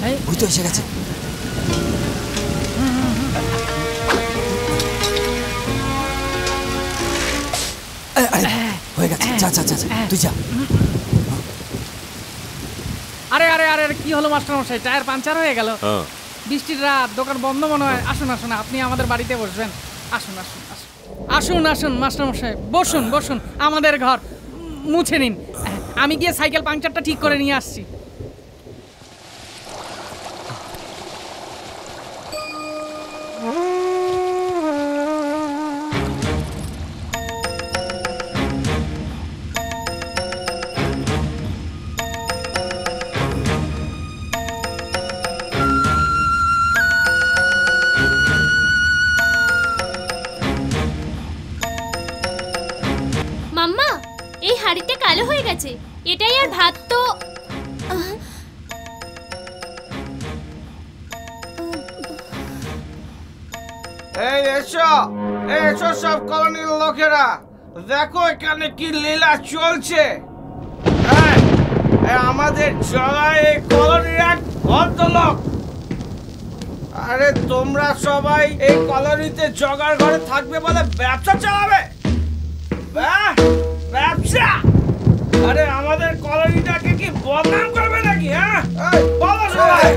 ওই তো এসে গেছে। হয়ে গেছে, যা যা যা তুই যা। আরে আরে আরে কি হলো মাস্টারমশাই, টায়ার পাঞ্চার হয়ে গেল। বৃষ্টির রাত, দোকান বন্ধ মনে হয়। আসুন আসুন, আপনি আমাদের বাড়িতে বসবেন। আসুন আসুন আসুন আসুন মাস্টারমশাই, বসুন বসুন, আমাদের ঘর, মুছে নিন। আমি গিয়ে সাইকেল পাংচারটা ঠিক করে নিয়ে আসছি। কালো হয়ে গেছে, এটাই আর ভাত তো। এই এসো এসো সব কলোনির লোকেরা, দেখো এখানে কি লীলা চলছে। আমাদের জগায় এই কলোনির এক ভদ্রলোক। আরে তোমরা সবাই এই কলোনিতে জগার ঘরে থাকবে বলে ব্যবসা চালাবে? ব্যবসা? আরে আমাদের কলোনিটাকে কি বদনাম করবে নাকি? হ্যাঁ বলো সবাই,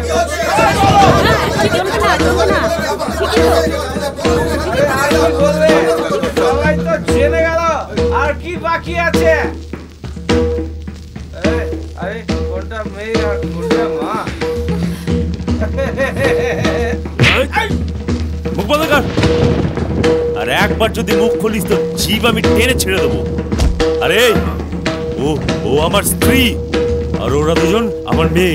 সবাই তো জেনে গেল, আর কি বাকি আছে? আরে কোনটা মেয়ে আর কোনটা মা? মুখ বন্ধ কর, আর একবার যদি মুখ খুলিস তো জীব আমি টেনে ছেড়ে দেবো। আরে ও ও আমার স্ত্রী, আর ওরা দুজন আমার মেয়ে।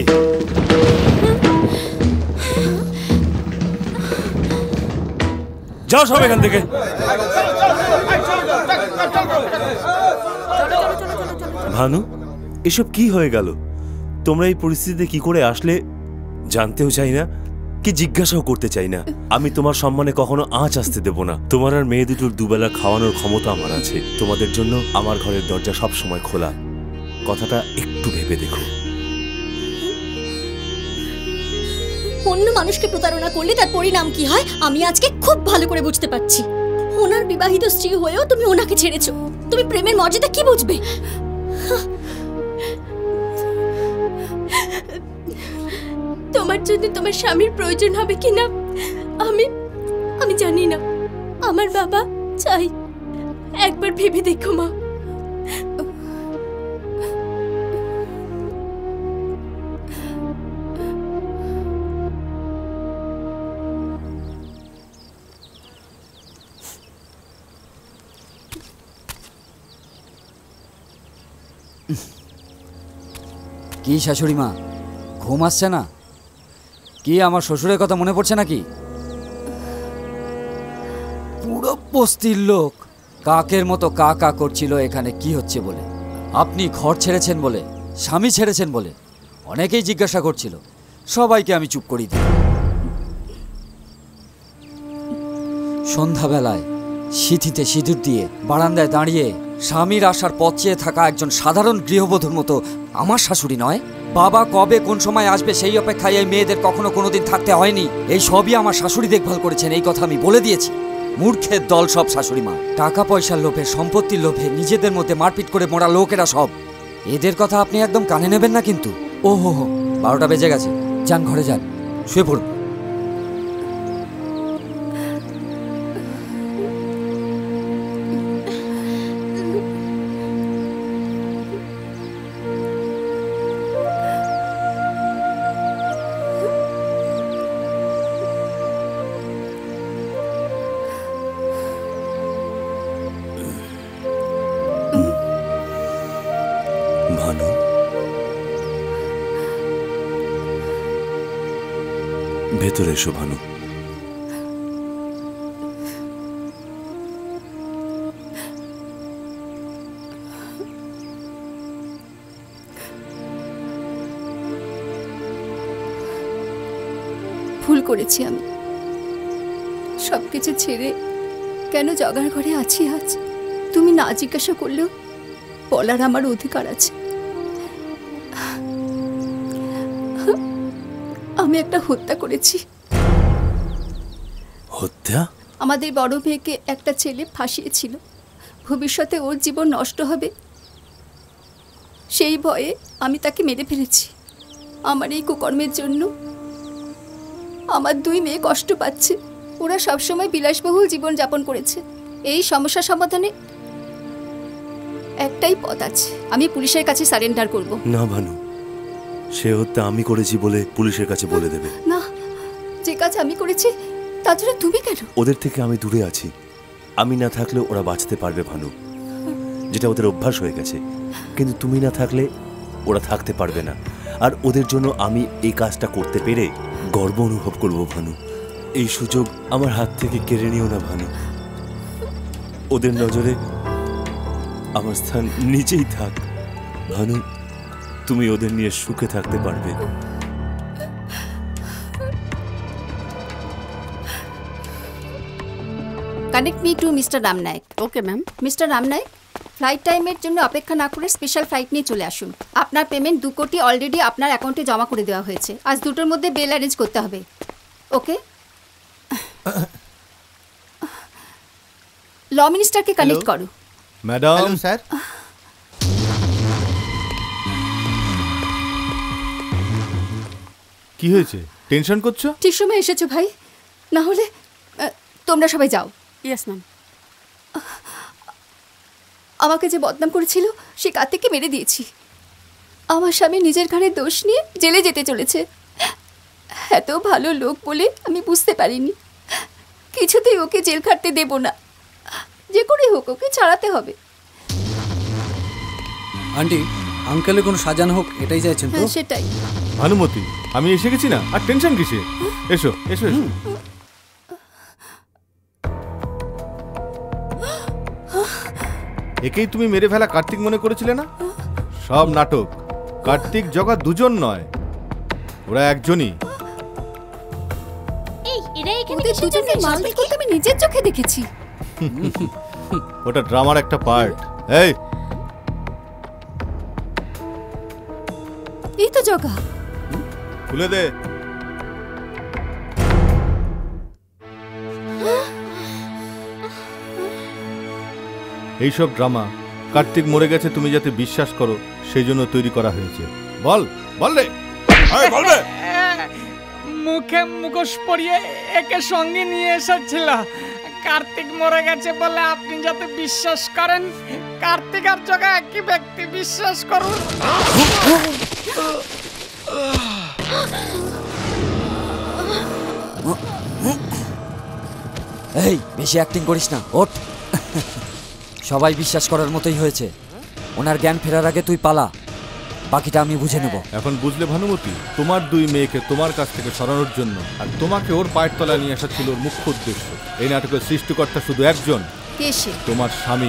যাও সব এখান থেকে। ভানু, এসব কি হয়ে গেল? তোমরা এই পরিস্থিতিতে কি করে আসলে জানতেও চাই না, কি জিজ্ঞাসাও করতে চাই না। আমি তোমার সম্মানে কখনো আঁচ আসতে দেব না। তোমার আর মেয়ে দুটোর দুবেলা খাওয়ানোর ক্ষমতা আমার আছে। তোমাদের জন্য আমার ঘরের দরজা সব সময় খোলা। কথাটা একটু ভেবে দেখো। অন্য মানুষকে প্রতারণা করলে তার পরিণাম কি হয় আমি আজকে খুব ভালো করে বুঝতে পারছি। ওনার বিবাহিত স্ত্রী হয়েও তুমি ওনাকে ছেড়েছো। তুমি প্রেমের মর্যাদা কি বুঝবে? তোমার জন্য তোমার স্বামীর প্রয়োজন হবে কিনা আমি জানি না। আমার বাবা চাই একবার ভেবে দেখো মা। কি শাশুড়ি মা, ঘুম আসছে না কি? আমার শ্বশুরের কথা মনে পড়ছে নাকি? পুরো বস্তির লোক কাকের মতো কা কা করছিল এখানে কি হচ্ছে বলে। আপনি ঘর ছেড়েছেন বলে, স্বামী ছেড়েছেন বলে অনেকেই জিজ্ঞাসা করছিল। সবাইকে আমি চুপ করিয়ে দিই। সন্ধ্যাবেলায় সিঁথিতে সিঁদুর দিয়ে বারান্দায় দাঁড়িয়ে স্বামীর আসার পথ চেয়ে থাকা একজন সাধারণ গৃহবধূর মতো আমার শাশুড়ি নয়। বাবা কবে কোন সময় আসবে সেই অপেক্ষায় এই মেয়েদের কখনো কোনোদিন থাকতে হয়নি। এই সবই আমার শাশুড়ি দেখভাল করেছেন, এই কথা আমি বলে দিয়েছি। মূর্খের দল সব শাশুড়ি মা, টাকা পয়সার লোভে, সম্পত্তির লোভে নিজেদের মধ্যে মারপিট করে মোড়া লোকেরা সব। এদের কথা আপনি একদম কানে নেবেন না কিন্তু। ও হো হো, 12টা বেজে গেছে, যান ঘরে যান, শুয়ে পড়ুন। ভানু, ভেতরে এসো ভানু। ভুল করেছি আমি, সবকিছু ছেড়ে কেন জগার ঘরে আছি আজ তুমি না জিজ্ঞাসা করলেও বলার আমার অধিকার আছে। আমি একটা হত্যা করেছি। হত্যা? আমাদের বড় মেয়েকে একটা ছেলে ফাঁসিয়েছিল, ভবিষ্যতে ওর জীবন নষ্ট হবে সেই ভয়ে আমি তাকে মেরে ফেলেছি। আমার এই কুকর্মের জন্য আমার 2 মেয়ে কষ্ট পাচ্ছে। ওরা সবসময় বিলাসবহুল জীবন যাপন করেছে। এই সমস্যা সমাধানে একটাই পথ আছে, আমি পুলিশের কাছে সারেন্ডার করব। না ভানু, সে হত্যা আমি করেছি বলে পুলিশের কাছে বলে দেবে। না, যে কাজ আমি করেছি তার জন্য তুমি কেন? ওদের থেকে আমি দূরে আছি, আমি না থাকলে ওরা বাঁচতে পারবে ভানু, যেটা ওদের অভ্যাস হয়ে গেছে। কিন্তু তুমি না থাকলে ওরা থাকতে পারবে না, আর ওদের জন্য আমি এই কাজটা করতে পেরে গর্ব অনুভব করব ভানু। এই সুযোগ আমার হাত থেকে কেড়ে নিও না ভানু। ওদের নজরে আমার স্থান নিচেই থাক ভানু, তুমি ওদের নিয়ে সুখে থাকতে পারবে। Connect me to mister Ramnayak. Okay ma'am. Mister Ramnayak, flight টাইমের জন্য অপেক্ষা না করে স্পেশাল ফ্লাইট নিয়ে চলে আসুন। আপনার পেমেন্ট 2 কোটি অলরেডি আপনার অ্যাকাউন্টে জমা করে দেওয়া হয়েছে। আজ 2টোর মধ্যে বেল অ্যারেঞ্জ করতে হবে। ওকে? ল মিনিস্টারকে কানেক্ট করো। ম্যাডাম। স্যার। কি হয়েছে, টেনশন করছো? ঠিক সময় এসেছো ভাই, না হলে তোমরা সবাই যাও। Yes ma'am. আমাকে যে বদনাম করেছিল সে কার্তিককে মেরে দিয়েছি। আমার স্বামী নিজের ঘাড়ে দোষ নিয়ে জেলে যেতে চলেছে। এত ভালো লোক বলে আমি বুঝতে পারিনি। কিছুতেই ওকে জেল খাটতে দেব না, যে করে হোক ওকে ছাড়াতে হবে। আন্টি, আঙ্কেলের কোনো সাজানো হোক এটাই চাইছেন তো? হ্যাঁ, সেটাই। ভানুমতি, আমি এসে গেছি না, আর টেনশন কিসে? এসো এসো এসো। একেই তুমি মেরে ফেলা কার্তিক মনে করেছিলে না? সব নাটক। কার্তিক জগা দুজন নয়, ওরা একজনই। এই এরা এখানে ওদের কিসের জন্য দুজনকে মারপিট করতে আমি নিজের চোখে দেখেছি। ওটা ড্রামার একটা পার্ট। এই তো জগা। খুলে দে। এইসব ড্রামা কার্তিক মরে গেছে তুমি যাতে বিশ্বাস করো সেই জন্য তৈরি করা হয়েছে। বল বল রে, বলবে। মুখে মুখোশ পরিয়ে একে সঙ্গে নিয়ে এসেছিল। কার্তিক মরে গেছে বলে আপনি যাতে বিশ্বাস করেন, কার্তিক আর জগা একই ব্যক্তি, বিশ্বাস করুন। এই বেশি অ্যাক্টিং করিস না, ওঠ। সবাই বিশ্বাস করার মতোই হয়েছে। ওনার জ্ঞান ফেরার আগে তুই পালা, বাকিটা আমি বুঝে নেব। এখন বুঝলে ভানুমতি, তোমার 2 মেয়েকে তোমার কাছ থেকে সরানোর জন্য আর তোমাকে ওর পায়ের তলায় নিয়ে আসা ছিল ওর মুখ্য উদ্দেশ্য। এই নাটকের সৃষ্টিকর্তা শুধু একজন, কে সে? তোমার স্বামী।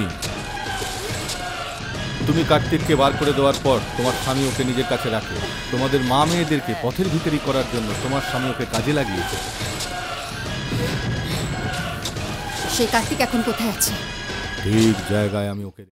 তুমি কার্তিককে বার করে দেওয়ার পর তোমার স্বামী ওকে নিজের কাছে রাখে। তোমাদের মা মেয়েদেরকে পথের ভিখারি করার জন্য তোমার স্বামী ওকে কাজে লাগিয়েছে। সে কার্তিক এখন কোথায় আছে? ঠিক জায়গায় আমি ওকে